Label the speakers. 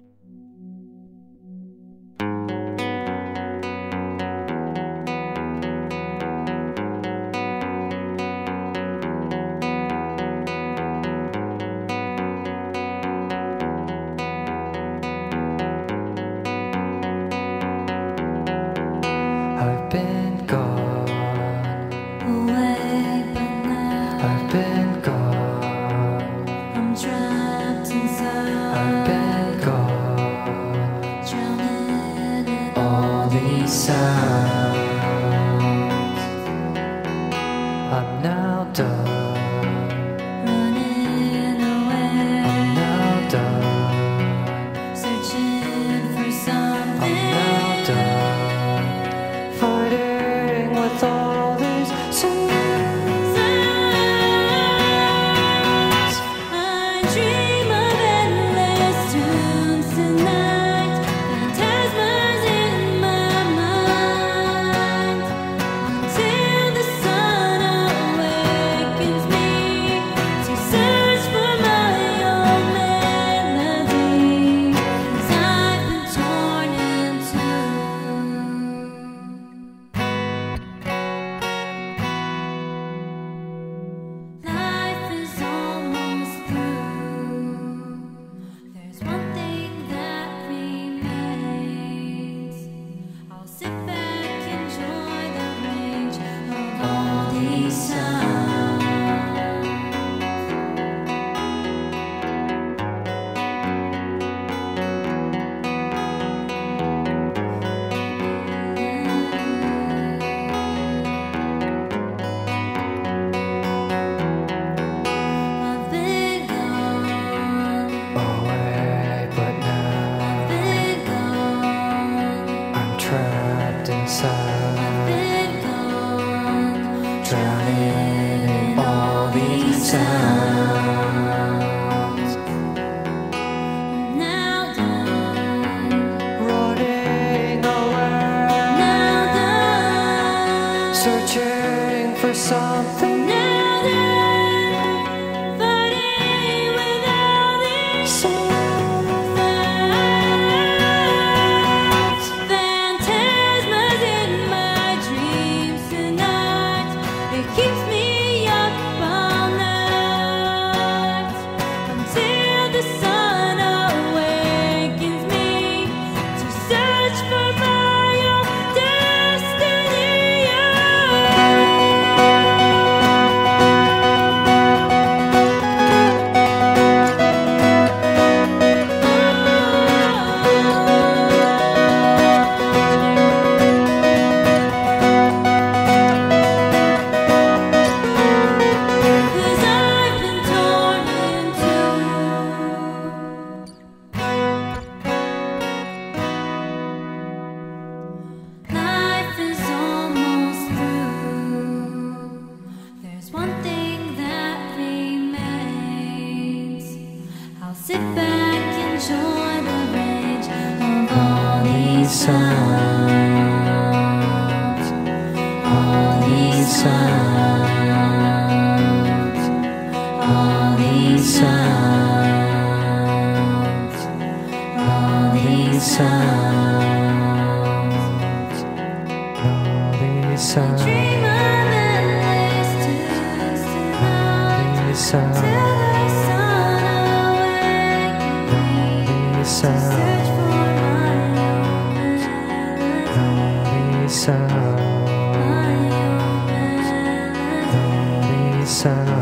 Speaker 1: I've been gone
Speaker 2: away, but now
Speaker 1: I've been gone.
Speaker 2: I'm trapped inside.
Speaker 1: I've been gone.
Speaker 2: Drowning in
Speaker 1: All these sounds. I'm now done.
Speaker 2: running away,
Speaker 1: I'm now done.
Speaker 2: searching for
Speaker 1: I'm
Speaker 2: something.
Speaker 1: now done. Fighting with all these sounds.
Speaker 2: I dream of endless tunes tonight, phantasmas in my mind, until the sun awakens me to search for my own melody, 'cause I've been torn in two. Life is almost through. There's one thing that remains. I'll sit back, enjoy the range of all these sounds. I've been gone,
Speaker 1: Away, but now
Speaker 2: been gone,
Speaker 1: I'm trapped inside.
Speaker 2: been gone,
Speaker 1: Drowning in all these sounds.
Speaker 2: now done,
Speaker 1: Running away.
Speaker 2: now done,
Speaker 1: Searching for something.
Speaker 2: now done, fighting with all these sounds. Phantasmas in my dreams tonight. It keeps me up all night until the sun awakens me to search for my own destiny. Cause I've been torn in two. Life is almost through. There's one thing that remains. I'll sit back, enjoy the range of all these sounds. All these sounds. All these sounds. All these sounds.
Speaker 1: All these sounds.
Speaker 2: Dream of endless tunes tonight,
Speaker 1: These
Speaker 2: till
Speaker 1: sounds.
Speaker 2: the sun awakens me.
Speaker 1: These
Speaker 2: Search
Speaker 1: sounds.
Speaker 2: for my own melody,
Speaker 1: These sounds.
Speaker 2: my own melody.
Speaker 1: These sounds.